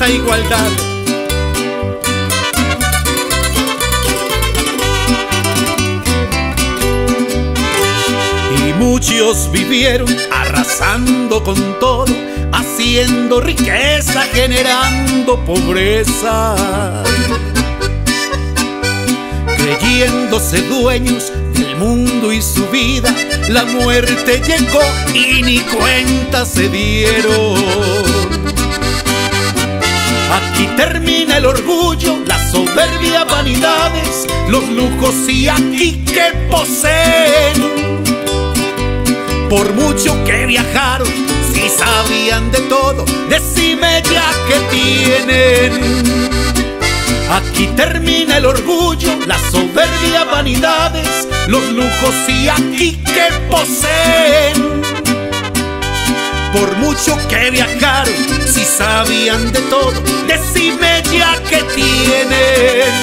tanta igualdad. Y muchos vivieron arrasando con todo, haciendo riqueza, generando pobreza, creyéndose dueños del mundo y su vida. La muerte llegó y ni cuenta se dieron. Aquí termina el orgullo, la soberbia, vanidades, los lujos y aquí que poseen. Por mucho que viajaron, si sabían de todo, decime ya que tienen. Aquí termina el orgullo, la soberbia, vanidades, los lujos y aquí que poseen. Por mucho que viajaron, si sabían de todo, decime ya que tienen.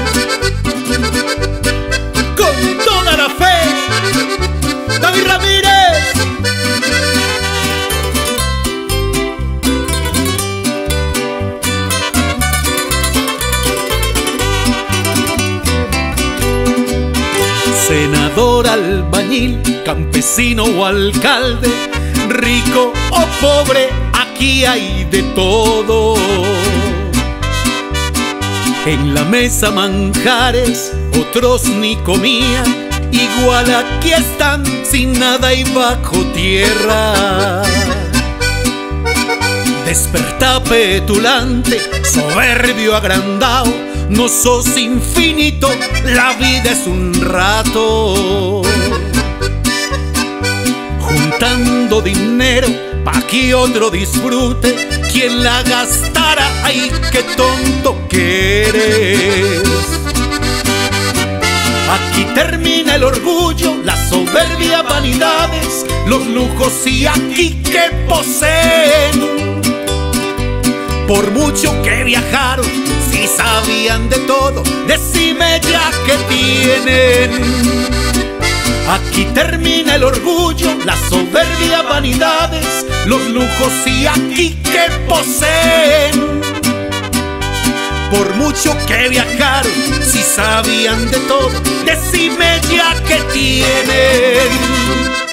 Con toda la fe, David Ramírez. Senador, albañil, campesino o alcalde, rico o pobre, aquí hay de todo. En la mesa manjares, otros ni comían, igual aquí están sin nada y bajo tierra. Desperta petulante, soberbio, agrandado, no sos infinito, la vida es un rato. Juntando dinero pa' que otro disfrute, quien la gastara, ay, qué tonto que eres. Aquí termina el orgullo, la soberbia, vanidades, los lujos y aquí que poseen. Por mucho que viajaron, si sabían de todo, decime ya que tienen. Aquí termina el orgullo, la soberbia, vanidades, los lujos y aquí que poseen. Por mucho que viajaron, si sabían de todo, decime ya que tienen.